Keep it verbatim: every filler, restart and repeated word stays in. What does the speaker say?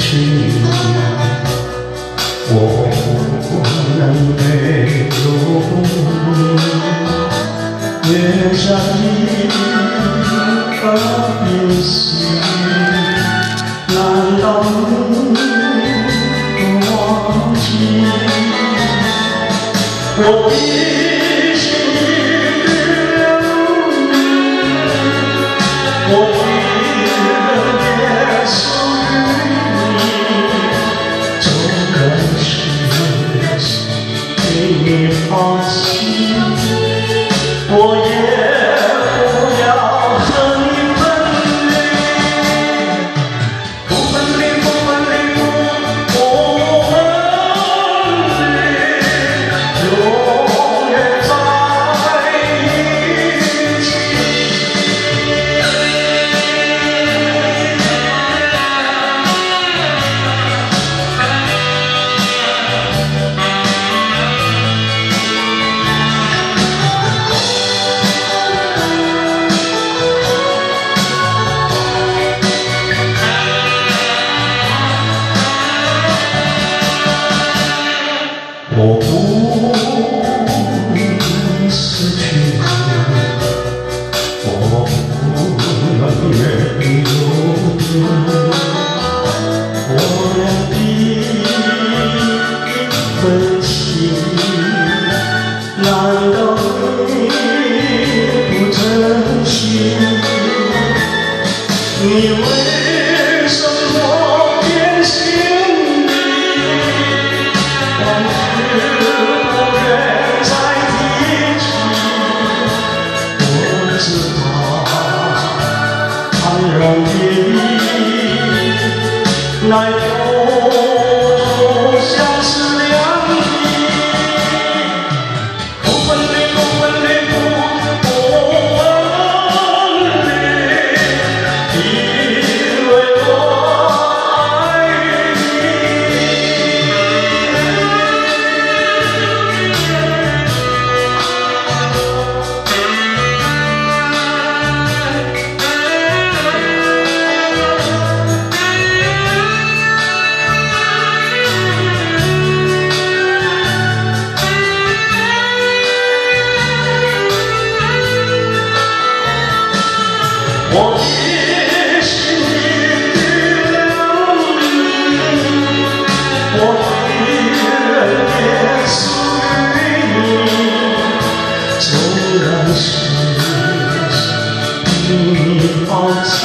是你，我不能被容。月下一颗明星，难道你不忘记我的心里留你？我放弃，我也不要和你分离，不分离，不分离，不分离，永远在一起。我不失去你，我不能没有你，我俩的一份情，难道你不珍惜？你为什么变心地？奈何终相思两地，不分离，不分离，不分离，因为我爱我的心里留你，我的人也属于你。纵然是你放弃。